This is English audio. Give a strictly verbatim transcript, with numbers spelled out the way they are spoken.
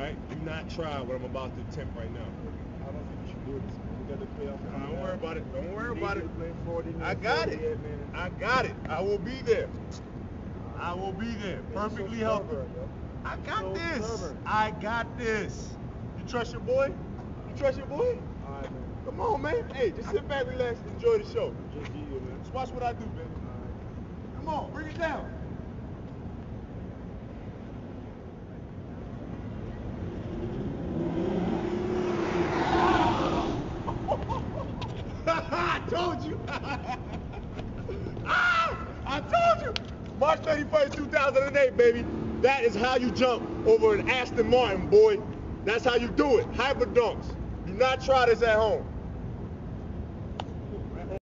right? Do not try what I'm about to attempt right now. I don't think you should do this. We got the playoff. Nah, don't worry about it. Don't worry about it. forty, I got it. man. I got it. I will be there. I will be there. Perfectly so healthy. stubborn, yo. I got So this. stubborn. I got this. You trust your boy? You trust your boy? All right, man. Come on, man. Hey, just sit back, relax, and enjoy the show. Just you, man. Just watch what I do, baby. All right. Come on, bring it down. I told you. ah, I told you. March thirty-first, two thousand eight, baby. That is how you jump over an Aston Martin, boy. That's how you do it. Hyper dunks. Do not try this at home.